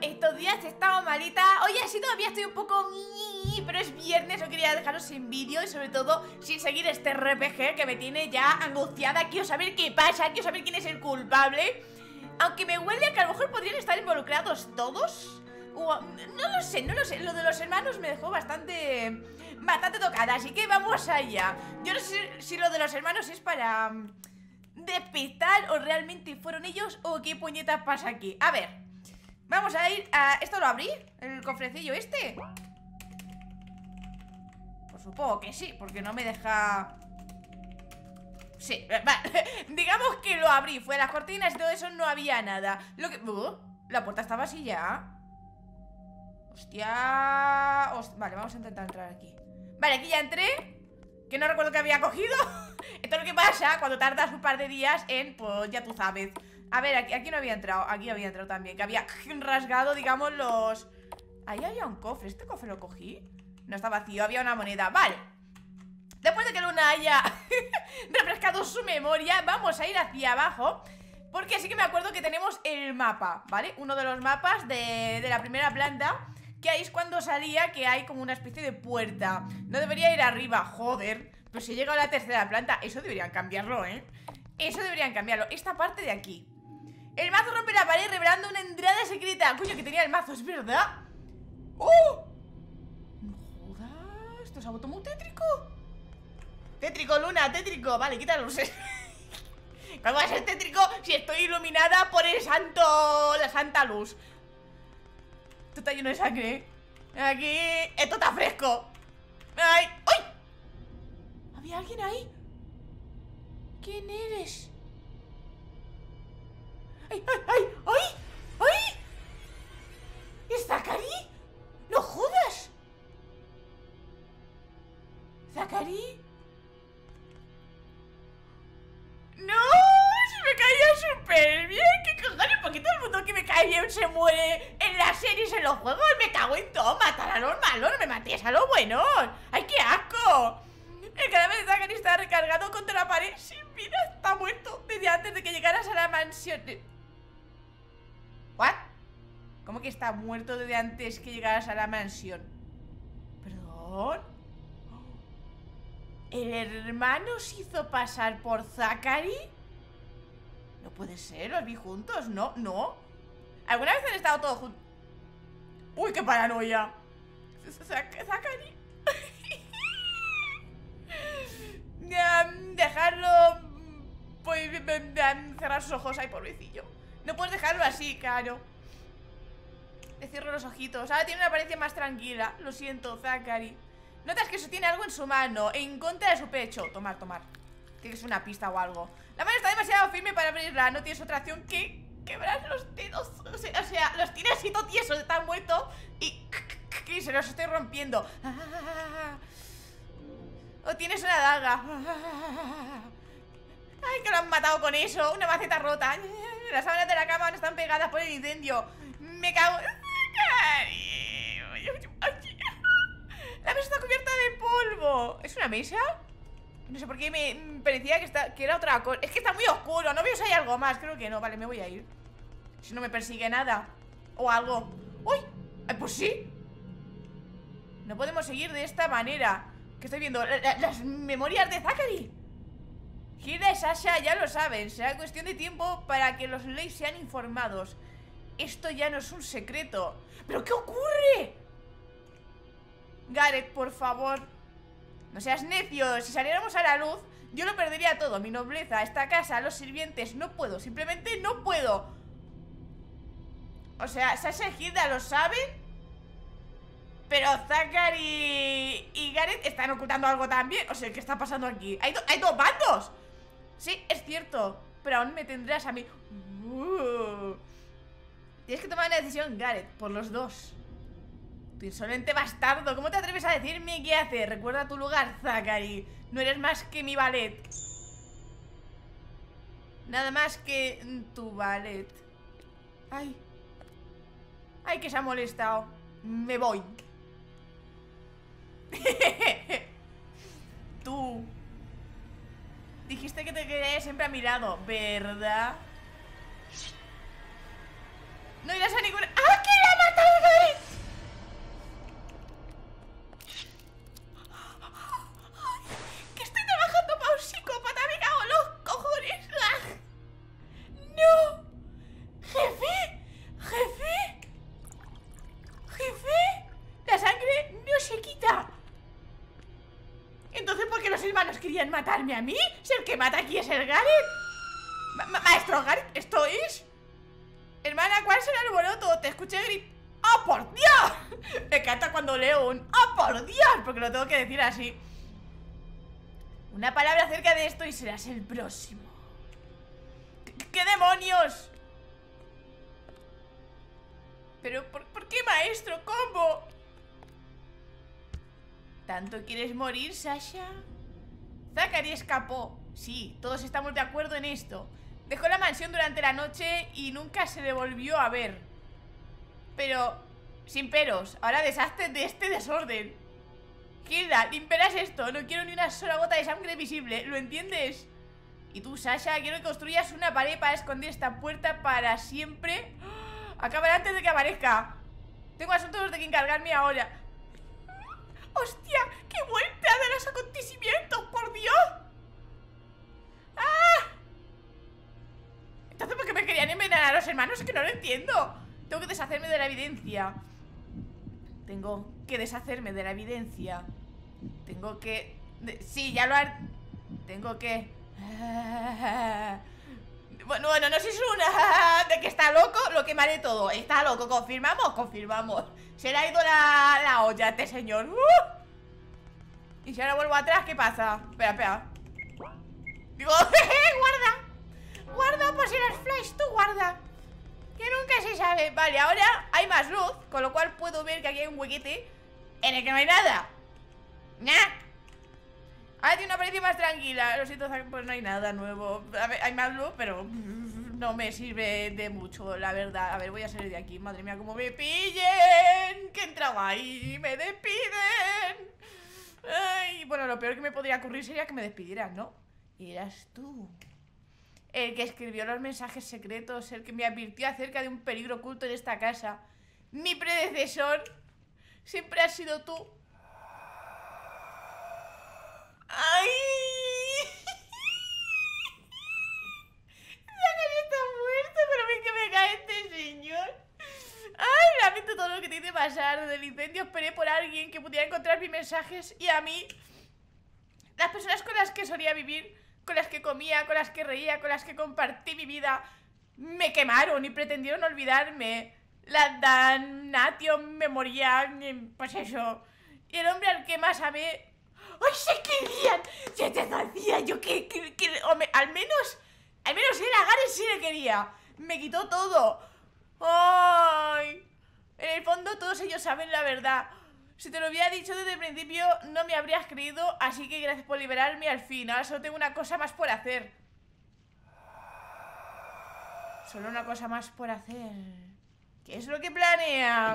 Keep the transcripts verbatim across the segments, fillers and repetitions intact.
estos días he estado malita. Oye, sí, todavía estoy un poco... Pero es viernes, no quería dejaros sin vídeo y sobre todo sin seguir este R P G que me tiene ya angustiada. Quiero saber qué pasa, quiero saber quién es el culpable. Aunque me huele a que a lo mejor podrían estar involucrados todos. O, no lo sé, no lo sé. Lo de los hermanos me dejó bastante... Bastante tocada, así que vamos allá. Yo no sé si lo de los hermanos es para... despistar o realmente fueron ellos o qué puñetas pasa aquí. A ver, vamos a ir a... ¿Esto lo abrí? ¿El cofrecillo este? Pues supongo que sí, porque no me deja... Sí, vale. Digamos que lo abrí, fue las cortinas y todo eso, no había nada. Lo que... Uh, la puerta estaba así ya. Hostia... Host... Vale, vamos a intentar entrar aquí. Vale, aquí ya entré. Que no recuerdo que había cogido. Esto es lo que pasa cuando tardas un par de días en, pues ya tú sabes. A ver, aquí, aquí no había entrado. Aquí había entrado también, que había rasgado, digamos, los... Ahí había un cofre, ¿este cofre lo cogí? No, está vacío, había una moneda, vale. Después de que Luna haya refrescado su memoria, vamos a ir hacia abajo, porque sí que me acuerdo que tenemos el mapa, ¿vale? Uno de los mapas de, de la primera planta, que ahí es cuando salía que hay como una especie de puerta. No debería ir arriba, joder. Pero si he llegado a la tercera planta, eso deberían cambiarlo, ¿eh? Eso deberían cambiarlo, esta parte de aquí. El mazo rompe la pared revelando una entrada secreta. Coño, que tenía el mazo, es verdad. ¡Oh! No jodas, esto se ha vuelto muy tétrico. Tétrico, Luna, tétrico. Vale, quita las luces. ¿Cómo va a ser tétrico si estoy iluminada por el santo... la santa luz? Esto está lleno de sangre. Aquí... Esto está fresco. ¡Ay! ¡Ay! ¿Había alguien ahí? ¿Quién eres? ¡Ay, ay, ay! ¡Ay! ¡Ay! ¿Es Zachary? ¡No jodas! ¿Zachary? ¡No! ¡Se me caía súper bien! ¿Qué cojones? ¿Por qué todo el mundo que me cae bien se muere en las series, en los juegos? Me cago en todo. Matar a los malos, no me mates a los buenos. ¡Ay, qué asco! El cadáver de Zachary está recargado contra la pared sin vida. Está muerto desde antes de que llegaras a la mansión. ¿What? ¿Cómo que está muerto desde antes que llegaras a la mansión? ¿Perdón? ¿El hermano se hizo pasar por Zachary? No puede ser, los vi juntos, ¿no? ¿No? ¿Alguna vez han estado todos juntos? ¡Uy, qué paranoia! Zachary. Dejarlo... Pues... cerrar sus ojos, ay, pobrecillo. No puedes dejarlo así, claro. Le cierro los ojitos. Ahora tiene una apariencia más tranquila. Lo siento, Zachary. Notas que sostiene algo en su mano, en contra de su pecho. Tomar, tomar. Tiene que ser una pista o algo. La mano está demasiado firme para abrirla. No tienes otra acción que quebrar los dedos. O sea, o sea los tienes así todo tiesos, están muertos. Y... y se los estoy rompiendo. O tienes una daga. Ay, que lo han matado con eso. Una maceta rota. Las sábanas de la cama no están pegadas por el incendio. Me cago. La mesa está cubierta de polvo. ¿Es una mesa? No sé por qué me parecía que, está, que era otra cosa. Es que está muy oscuro, no veo si hay algo más. Creo que no, vale, me voy a ir. Si no me persigue nada. O algo. ¡Uy! Ay, pues sí. No podemos seguir de esta manera. ¿Qué estoy viendo? La, la, las memorias de Zachary. Hilda y Sasha ya lo saben. Será cuestión de tiempo para que los Leigh sean informados. Esto ya no es un secreto. ¿Pero qué ocurre? Gareth, por favor, no seas necio. Si saliéramos a la luz, yo lo perdería todo. Mi nobleza, esta casa, los sirvientes. No puedo, simplemente no puedo. O sea, Sasha y Hilda lo saben, pero Zachary y Gareth están ocultando algo también. O sea, ¿qué está pasando aquí? ¿Hay, do ¿hay dos bandos? Sí, es cierto, pero aún me tendrás a mí. uh. Tienes que tomar una decisión, Gareth, por los dos. Tu insolente bastardo, ¿cómo te atreves a decirme qué hacer? Recuerda tu lugar, Zachary. No eres más que mi valet. Nada más que tu valet. Ay. Ay, que se ha molestado. Me voy. Tú dijiste que te quedarías siempre a mi lado, ¿verdad? No irás a ninguna... ¡Ah, que la matarme a mí? Si el que mata aquí es el Gareth. Ma ma Maestro Gareth, ¿esto es? Hermana, ¿cuál es el alboroto? Te escuché gritar. ¡Oh, por Dios! Me encanta cuando leo un ¡oh, por Dios! Porque lo tengo que decir así. Una palabra acerca de esto y serás el próximo. ¿Qué, qué demonios? Pero, ¿por, ¿por qué, maestro? ¿Cómo? ¿Tanto quieres morir, Sasha? Zachary escapó. Sí, todos estamos de acuerdo en esto. Dejó la mansión durante la noche y nunca se le volvió a ver. Pero, sin peros, ahora deshazte de este desorden. Hilda, limpiarás esto. No quiero ni una sola gota de sangre visible, ¿lo entiendes? Y tú, Sasha, quiero que construyas una pared para esconder esta puerta para siempre. Acabará antes de que aparezca. Tengo asuntos de que encargarme ahora. ¡Hostia! ¡Qué vuelta de los acontecimientos, por Dios! ¡Ah! Entonces, ¿por qué me querían envenenar a los hermanos? Es que no lo entiendo. Tengo que deshacerme de la evidencia. Tengo que deshacerme de la evidencia. Tengo que... De... Sí, ya lo har... Tengo que... Bueno, bueno, no sé si es una... De que está loco, lo quemaré todo. Está loco, ¿confirmamos? Confirmamos. Se le ha ido la, la olla a este señor. ¡Uh! Y si ahora vuelvo atrás, ¿qué pasa? Espera, espera. Digo, guarda. Guarda, por si las flash, tú guarda. Que nunca se sabe. Vale, ahora hay más luz, con lo cual puedo ver que aquí hay un huequete en el que no hay nada. Nah. Ahora tiene una apariencia más tranquila. Lo siento, pues no hay nada nuevo. A ver, hay más luz, pero no me sirve de mucho, la verdad. A ver, voy a salir de aquí. Madre mía, cómo me pillen. Que entraba ahí, me despiden. Ay, bueno, lo peor que me podría ocurrir sería que me despidieran, ¿no? Y eras tú, el que escribió los mensajes secretos, el que me advirtió acerca de un peligro oculto en esta casa. Mi predecesor siempre ha sido tú. ¡Ay! Zachary está muerto, pero ven que me cae este señor. ¡Ay! Lamento todo lo que te hice pasar. Desde el incendio esperé por alguien que pudiera encontrar mis mensajes. Y a mí, las personas con las que solía vivir, con las que comía, con las que reía, con las que compartí mi vida, me quemaron y pretendieron olvidarme. La damnation me moría, pues eso. Y el hombre al que más amé... ¡Ay, se querían! Ya te decía yo que... que, que o me, al menos... Al menos él a Gareth sí le quería. Me quitó todo. ¡Ay! En el fondo todos ellos saben la verdad. Si te lo hubiera dicho desde el principio, no me habrías creído. Así que gracias por liberarme al fin. Ahora solo tengo una cosa más por hacer. Solo una cosa más por hacer. ¿Qué es lo que planea?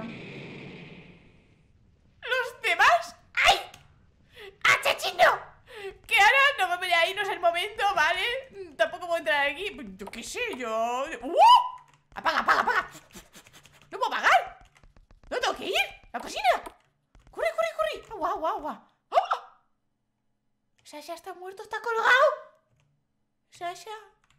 ¿Los demás? ¡Ay! ¡Achachino! Que ahora no me voy a ir, no es el momento, ¿vale? Tampoco puedo entrar aquí. Yo qué sé, yo... ¡Uh! ¡Apaga, apaga, apaga! ¡No puedo apagar! ¿No tengo que ir? ¡La cocina! ¡Corre, corre, corre! ¡Agua, agua, agua! ¡Oh! Sasha está muerto, está colgado. Sasha.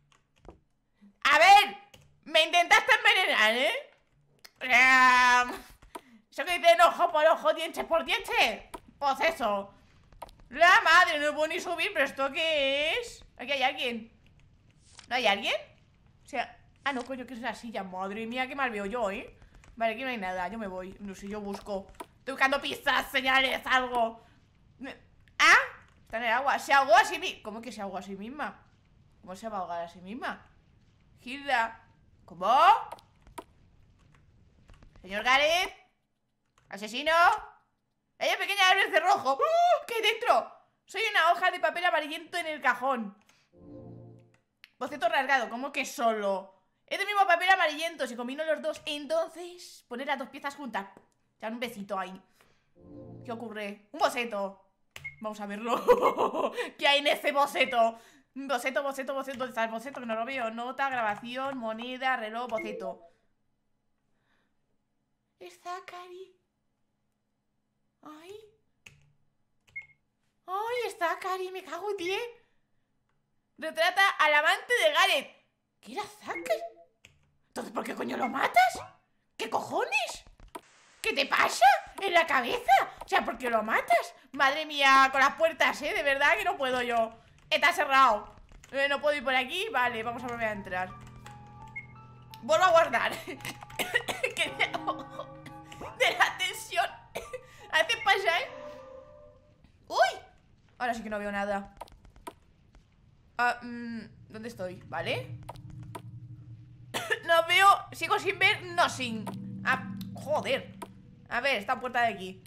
A ver, me intentaste envenenar, ¿eh? Um, eso que dicen ojo por ojo, diente por diente. Pues eso. La madre, no puedo ni subir, pero ¿esto qué es? Aquí hay alguien. ¿No hay alguien? O sea, ah, no, coño, que es la silla. Madre mía, qué mal veo yo, ¿eh? Vale, aquí no hay nada, yo me voy. No sé, yo busco. Estoy buscando pistas, señales, algo. ¿Ah? Está en el agua. Se ahogó a sí misma. ¿Cómo que se ahogó a sí misma? ¿Cómo se va a ahogar a sí misma? Hilda. ¿Cómo? Señor Gareth. Asesino. Hay una pequeña árbol de rojo. ¡Uh! ¿Qué hay dentro? Soy una hoja de papel amarillento en el cajón. Boceto rasgado. ¿Cómo que solo? Es del mismo papel amarillento. Si combino los dos, entonces poner las dos piezas juntas. Ya un besito ahí. ¿Qué ocurre? Un boceto. Vamos a verlo. ¿Qué hay en ese boceto? Boceto, boceto, boceto. ¿Dónde está el boceto? Que no lo veo. Nota, grabación, moneda, reloj, boceto. Es Zachary. Ay. Ay, es Zachary. Me cago en ti. Retrata al amante de Gareth. ¿Qué era Zachary? Entonces, ¿por qué coño lo matas? ¿Qué cojones? ¿Qué te pasa en la cabeza? O sea, ¿por qué lo matas? Madre mía, con las puertas, ¿eh? De verdad que no puedo yo. Está cerrado. eh, No puedo ir por aquí. Vale, vamos a volver a entrar. Vuelvo a guardar. Que de, de la tensión. A veces pasa, ¿eh? ¡Uy! Ahora sí que no veo nada. Ah, mmm, ¿dónde estoy? ¿Vale? No veo. Sigo sin ver nothing. Ah, joder. A ver, esta puerta de aquí.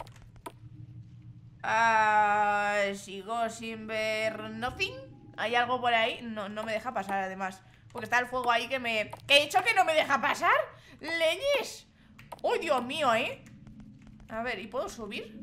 Ah, sigo sin ver nothing. ¿Hay algo por ahí? No, no me deja pasar además. Porque está el fuego ahí que me... ¿Que he dicho que no me deja pasar? ¡Leñes! ¡Uy, Dios mío, eh! A ver, ¿y puedo subir?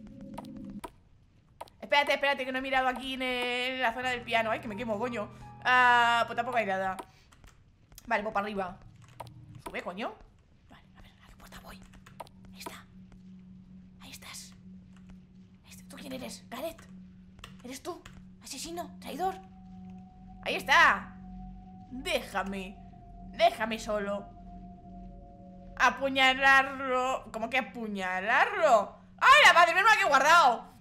Espérate, espérate, que no he mirado aquí en, el, en la zona del piano. Ay, que me quemo, coño. Ah, pues tampoco hay nada. Vale, voy para arriba. Sube, coño. Vale, a ver, ¿a qué puerta voy? Ahí está. Ahí estás. Ahí está. ¿Tú quién eres? Gareth. ¿Eres tú? Asesino, traidor. Ahí está. Déjame. Déjame solo. Apuñalarlo. ¿Cómo que apuñalarlo? ¡Ay, la madre mía, que he guardado!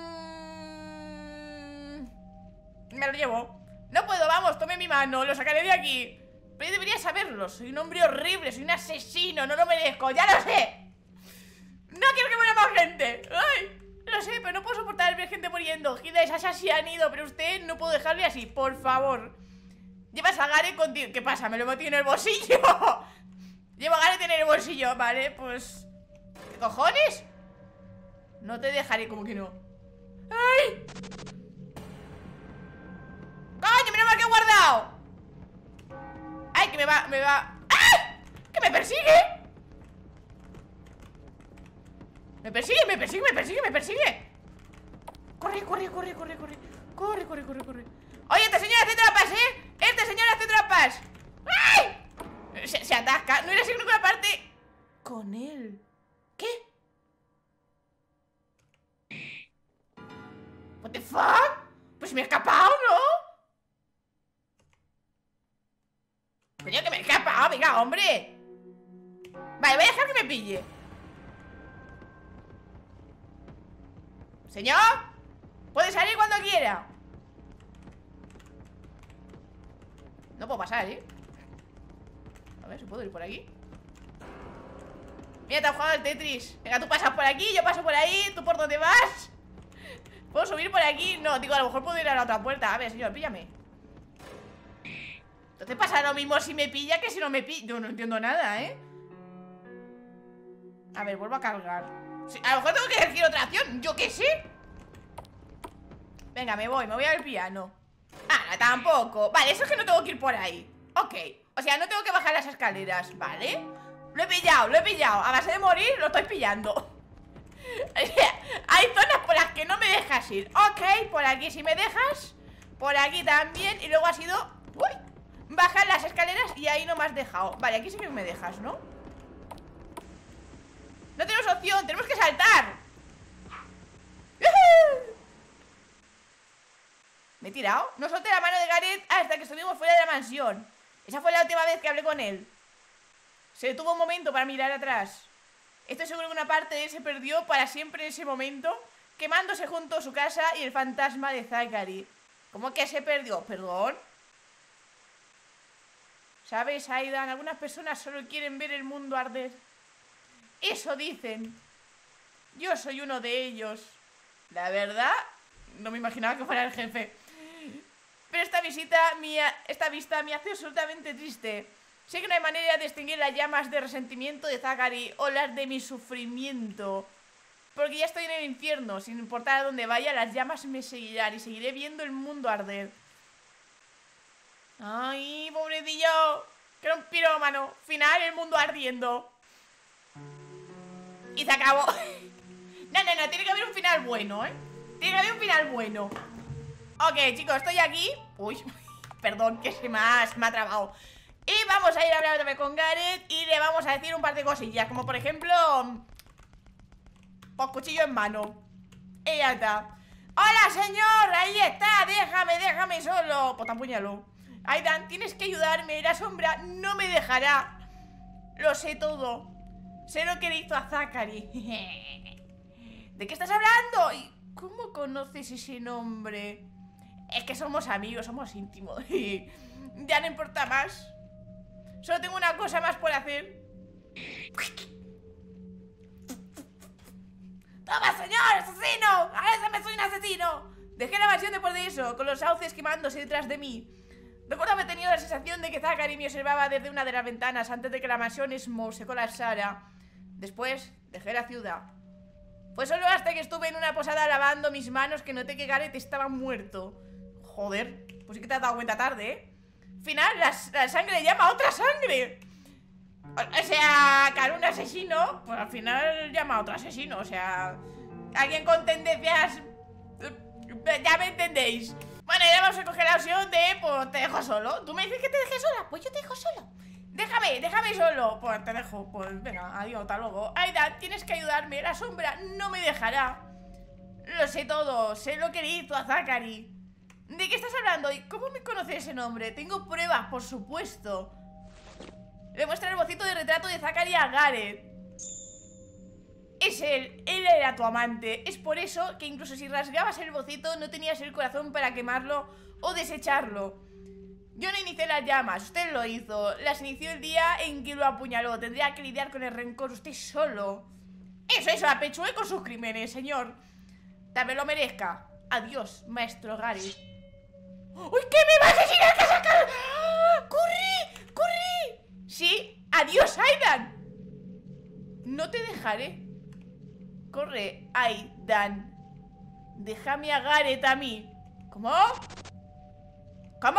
Me lo llevo. No puedo, vamos, tome mi mano. Lo sacaré de aquí. Pero yo debería saberlo. Soy un hombre horrible, soy un asesino. No lo merezco, ya lo sé. No quiero que muera más gente. Ay, lo sé, pero no puedo soportar ver gente muriendo. Gilda y Sasha se han ido, pero usted no puedo dejarle así, por favor. Llevas a Gareth contigo. ¿Qué pasa? Me lo he metido en el bolsillo. Llevo a Gareth en el bolsillo. Vale, pues... ¿Qué cojones? No te dejaré, como que no. ¡Ay! ¡Coño, menos mal que he guardado! ¡Ay, que me va, me va! ¡Ah! ¡Que me persigue! Me persigue, me persigue, me persigue, me persigue. Corre, corre, corre, corre, corre. Corre, corre, corre, corre. Oye, este señor hace trampas, ¿eh? Este señor hace trampas. ¡Ay! Se, se atasca, no irá a ninguna parte con él. ¿Qué? What the fuck? Pues me he escapado, ¿no? Coño, que me he escapado, venga, hombre. Vale, voy a dejar que me pille. Señor, puede salir cuando quiera. No puedo pasar, ¿eh? A ver si puedo ir por aquí. Mira, te has jugado el Tetris. Venga, tú pasas por aquí, yo paso por ahí. ¿Tú por dónde vas? ¿Puedo subir por aquí? No, digo, a lo mejor puedo ir a la otra puerta. A ver, señor, píllame. Entonces pasa lo mismo si me pilla que si no me pilla. Yo no entiendo nada, ¿eh? A ver, vuelvo a cargar. Sí, a lo mejor tengo que elegir otra acción. Yo qué sé. Venga, me voy, me voy al piano. Ah, tampoco. Vale, eso es que no tengo que ir por ahí. Ok, o sea, no tengo que bajar las escaleras, ¿vale? Lo he pillado, lo he pillado. A base de morir, lo estoy pillando. Hay zonas por las que no me dejas ir. Ok, por aquí sí me dejas. Por aquí también. Y luego ha sido... Uy, bajar las escaleras y ahí no me has dejado. Vale, aquí sí que me dejas, ¿no? No tenemos opción, tenemos que saltar. ¿Me he tirado? No solté la mano de Gareth hasta que estuvimos fuera de la mansión. Esa fue la última vez que hablé con él. Se detuvo un momento para mirar atrás. Estoy seguro que una parte de él se perdió para siempre en ese momento, quemándose junto a su casa y el fantasma de Zachary. ¿Cómo que se perdió? ¿Perdón? ¿Sabes, Aidan? Algunas personas solo quieren ver el mundo arder. Eso dicen. Yo soy uno de ellos. La verdad, no me imaginaba que fuera el jefe. Pero esta visita mía, esta vista me hace absolutamente triste. Sé que no hay manera de extinguir las llamas de resentimiento de Zachary o las de mi sufrimiento, porque ya estoy en el infierno. Sin importar a dónde vaya, las llamas me seguirán y seguiré viendo el mundo arder. Ay, pobrecillo, que era un pirómano. Final, el mundo ardiendo. Y se acabó. No, no, no, tiene que haber un final bueno, ¿eh? Tiene que haber un final bueno. Ok, chicos, estoy aquí. Uy, perdón, que se me ha, se me ha trabado. Y vamos a ir a hablar otra vez con Gareth y le vamos a decir un par de cosillas, como por ejemplo, pues cuchillo en mano. Y ya está. ¡Hola, señor! Ahí está, déjame, déjame solo. Pues te apuñalo. Aidan, tienes que ayudarme, la sombra no me dejará. Lo sé todo. Sé lo que le hizo a Zachary. ¿De qué estás hablando? ¿Y cómo conoces ese nombre? Es que somos amigos, somos íntimos. Y ya no importa más. Solo tengo una cosa más por hacer. ¡Toma, señor asesino! ¡Ahora me soy un asesino! Dejé la mansión después de eso, con los sauces quemándose detrás de mí. Recuerdo haber tenido la sensación de que Zachary me observaba desde una de las ventanas antes de que la mansión Smough se colapsara. Después, dejé la ciudad. Fue solo hasta que estuve en una posada lavando mis manos que noté que Gareth estaba muerto. Joder, pues sí que te has dado cuenta tarde, ¿eh? Al final, la, la sangre llama a otra sangre. O, o sea, que un asesino, pues al final llama a otro asesino. O sea, alguien con tendencias... Ya me entendéis. Bueno, ya vamos a coger la opción de, pues te dejo solo. ¿Tú me dices que te dejes sola? Pues yo te dejo solo. Déjame, déjame solo. Pues te dejo, pues venga, adiós, hasta luego. Aida, tienes que ayudarme, la sombra no me dejará. Lo sé todo, sé lo que le hizo a Zachary. ¿De qué estás hablando? ¿Y cómo me conoces ese nombre? Tengo pruebas, por supuesto. Le muestra el bocito de retrato de Zachary a Gareth. Es él, él era tu amante. Es por eso que incluso si rasgabas el bocito no tenías el corazón para quemarlo o desecharlo. Yo no inicié las llamas, usted lo hizo. Las inició el día en que lo apuñaló. Tendría que lidiar con el rencor usted solo. Eso, eso, apechúe con sus crímenes, señor. Tal vez lo merezca. Adiós, maestro Gareth. ¡Uy, que me va a asesinar! ¡Que sacar! ¡Ah! ¡Corre! ¡Corre! Sí, adiós, Aidan. No te dejaré. Corre, Aidan. Déjame a Gareth a mí. ¿Cómo? ¿Cómo?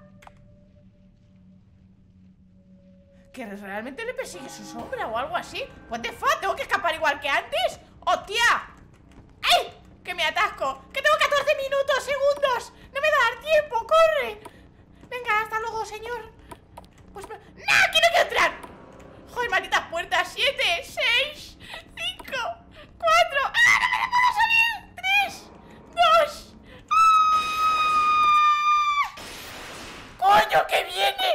¿Que realmente le persigue su sombra o algo así? What the fuck, ¿tengo que escapar igual que antes? ¡Hostia! ¡Ay! ¡Que me atasco! ¡Que tengo catorce minutos, segundos! ¡No me va a dar tiempo! ¡Corre! Venga, hasta luego, señor. Pues... ¡No! ¡Aquí no quiero entrar! ¡Joder, malditas puertas! ¡Siete! ¡Seis! ¡Cinco! ¡Cuatro! ¡Ah, no me puedo salir! ¡Tres! ¡Dos! ¡Ah! ¡Coño, que viene!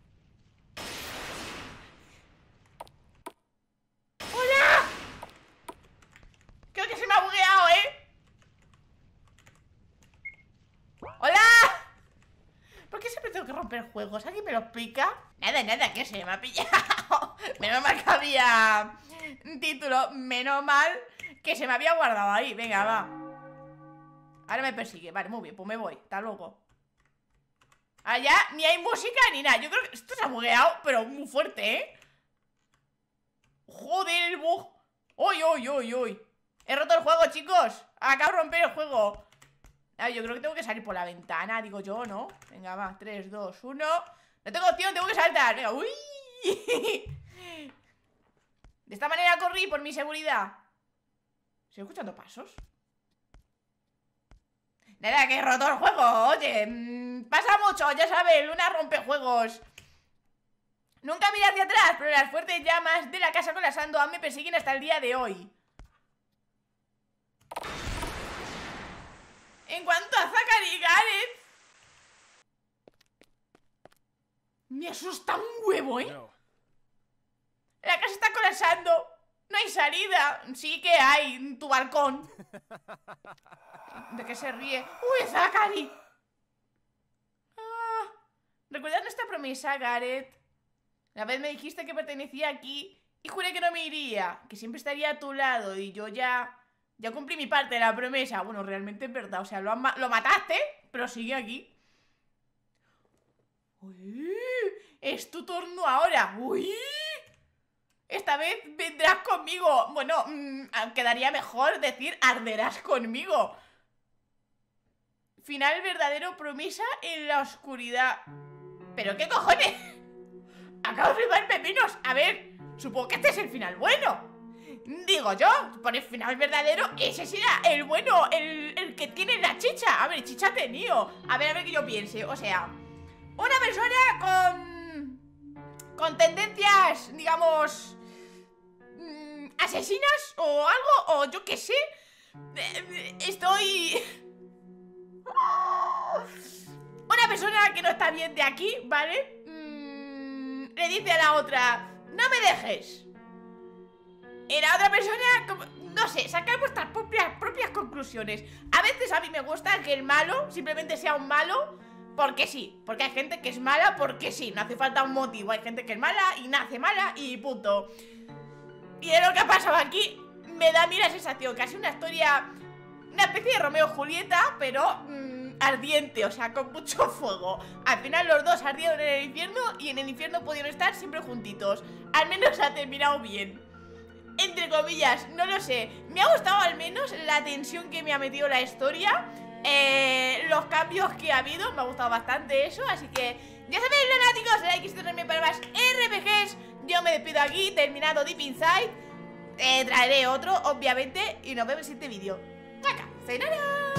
¡Hola! Creo que se me ha bugueado, ¿eh? ¡Hola! ¿Por qué siempre tengo que romper juegos? ¿Alguien me lo explica? Nada, nada, que se me ha pillado. Menos mal que había título. Menos mal que se me había guardado ahí. Venga, va. Ahora me persigue. Vale, muy bien, pues me voy. Hasta luego. Allá ni hay música ni nada. Yo creo que esto se ha bugueado, pero muy fuerte, ¿eh? Joder, el bug. Uy, uy, uy, uy. He roto el juego, chicos. Acabo de romper el juego. Ah, yo creo que tengo que salir por la ventana, digo yo, ¿no? Venga, va, tres, dos, uno. No tengo opción, tengo que saltar. Venga, uy. De esta manera corrí por mi seguridad. ¿Estoy escuchando pasos? Nada, que he roto el juego. Oye, mmm, pasa mucho, ya sabes, Luna rompe juegos. Nunca miré hacia atrás, pero las fuertes llamas de la casa con la Sandown me persiguen hasta el día de hoy. En cuanto a Zachary y Gareth, me asusta un huevo, ¿eh? No. La casa está colapsando. No hay salida. Sí que hay, en tu balcón. ¿De qué se ríe? ¡Uy, Zachary! Ah, ¿recuerdas nuestra promesa, Gareth? La vez me dijiste que pertenecía aquí y juré que no me iría, que siempre estaría a tu lado. Y yo ya... Ya cumplí mi parte de la promesa. Bueno, realmente es verdad. O sea, lo, ma lo mataste, pero sigue aquí. Uy, es tu turno ahora. Uy, esta vez vendrás conmigo. Bueno, mmm, quedaría mejor decir arderás conmigo. Final verdadero, promesa en la oscuridad. ¿Pero qué cojones? Acabo de flipar pepinos. A ver, supongo que este es el final bueno. Digo yo, por el final verdadero, ese será el bueno, el, el que tiene la chicha. A ver, chicha ha tenido. A ver, a ver que yo piense. O sea, una persona con... Con tendencias, digamos... Mmm, asesinas o algo, o yo qué sé. Estoy... Una persona que no está bien de aquí, ¿vale? Mm, le dice a la otra, no me dejes. Y la otra persona, como, no sé, sacar vuestras propias, propias conclusiones. A veces a mí me gusta que el malo simplemente sea un malo porque sí, porque hay gente que es mala porque sí, no hace falta un motivo. Hay gente que es mala y nace mala y punto. Y de lo que ha pasado aquí, me da a mí la sensación que ha sido una historia, una especie de Romeo y Julieta, pero mmm, ardiente, o sea, con mucho fuego. Al final los dos ardieron en el infierno y en el infierno pudieron estar siempre juntitos. Al menos ha terminado bien, entre comillas, no lo sé. Me ha gustado al menos la tensión que me ha metido la historia, eh, los cambios que ha habido, me ha gustado bastante eso. Así que ya sabéis, lunáticos, like y suscribirme para más R P Gs. Yo me despido aquí, terminado Deep Inside. eh, Traeré otro, obviamente, y nos vemos en este vídeo. ¡Sayonara!